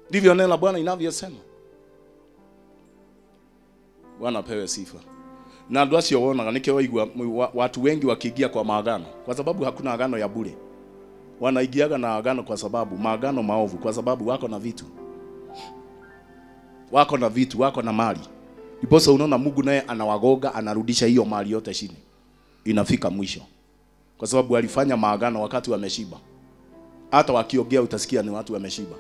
Ndivyo neno la Bwana inavyosema. Bwana pewe sifa. Na ndio asiyoona nikewaigwa watu wengi wakiingia kwa maagano kwa sababu hakuna agano ya bure. Wanaigiaga na agano kwa sababu maagano maovu, kwa sababu wako na vitu. Wako na vitu, wako na mali. Ndiposa unaona Mungu naye anawagoga, anarudisha hiyo mali yote chini. Inafika mwisho. Kwa sababu alifanya maagano wakati wameshiba. Hata wakiongea utasikia ni watu wameshiba.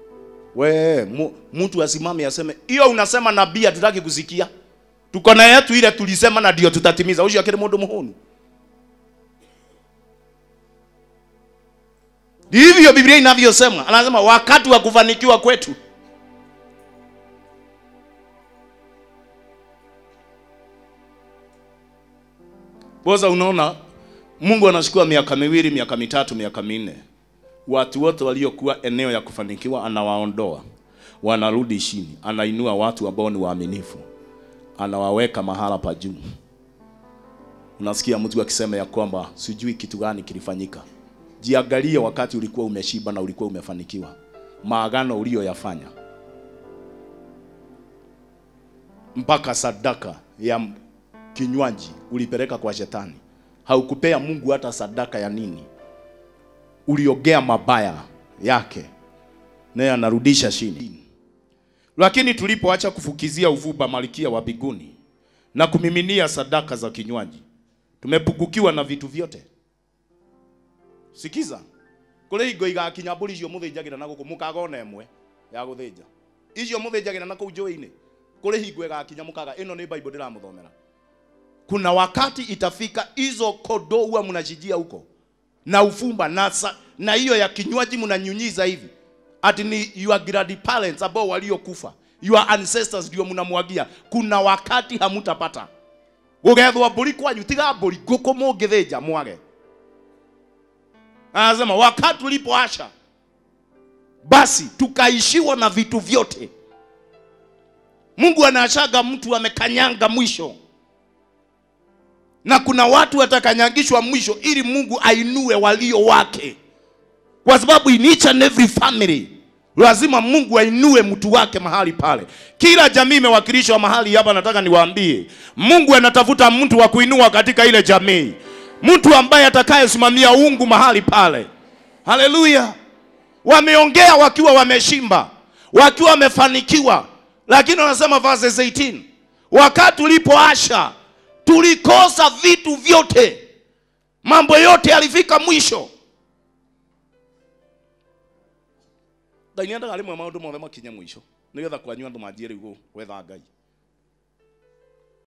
Mtu asimame aseme, "Hiyo unasema nabii hatutaki kusikia. Tuko na yetu ile tulisema na ndio tutatimiza." Ushi akile mundu muhunu. Ndivyo Biblia inavyosema. Anasema wakati wa kufanikiwa kwetu. Boza unaona Mungu anachukua miaka miwili, miaka mitatu, miaka minne. Watu wote waliokuwa eneo ya kufanikiwa anawaondoa. Wanarudi chini. Anainua watu ambao ni waaminifu. Anawaweka mahala pa juu. Unasikia mtu akisema ya kwamba sijui kitu gani kilifanyika. Jiangalie wakati ulikuwa umeshiba na ulikuwa umefanikiwa. Maagano uliyoyafanya. Mpaka sadaka ya kinywaji ulipeleka kwa shetani. Haukupea Mungu hata sadaka ya nini. Uliogea mabaya yake. Naye anarudisha chini. Lakini tulipoacha kufukizia uvuba Malkia wa mbinguni na kumiminia sadaka za kinywaji, tumepungukiwa na vitu vyote. Sikiza. Kule higo igakinya mburi icio muthinjagira na guku mukagona emwe ya guthinja. Icio muthinjagira na kujoi-ini. Kule higo igakinya mukaga ino ni Bible ndiramuthomera. Kuna wakati itafika hizo kodoo huwa mnajijia huko. Na ufumba na hiyo ya kinywaji mnanyunyiza hivi. Ati ni your grandparents ambao waliokufa. Your ancestors ndio mnamwagia. Kuna wakati hamutapata. Gugethwa mburi kwanyu tiga mburi guko mungithinja mwage. Anasema wakati ulipoasha basi tukaishiwa na vitu vyote. Mungu anaachaga mtu amekanyanga mwisho. Na kuna watu watakanyangishwa mwisho ili Mungu ainue walio wake. Kwa sababu in each and every family lazima Mungu ainue mtu wake mahali pale. Kila jamii imewakilishwa mahali hapa. Nataka niwaambie Mungu anatafuta mtu wa kuinua katika ile jamii. Mtu ambaye atakayesimamia uungu mahali pale. Haleluya. Wameongea wakiwa wameshimba, wakiwa wamefanikiwa, lakini wanasema verse 18, wakati ulipoasha tulikosa vitu vyote. Mambo yote yalifika mwisho. Ndanienda ngale mwa maundu mothe makinya mwisho. Nigetha kwanyu andu manjire ugo wetha Ngai.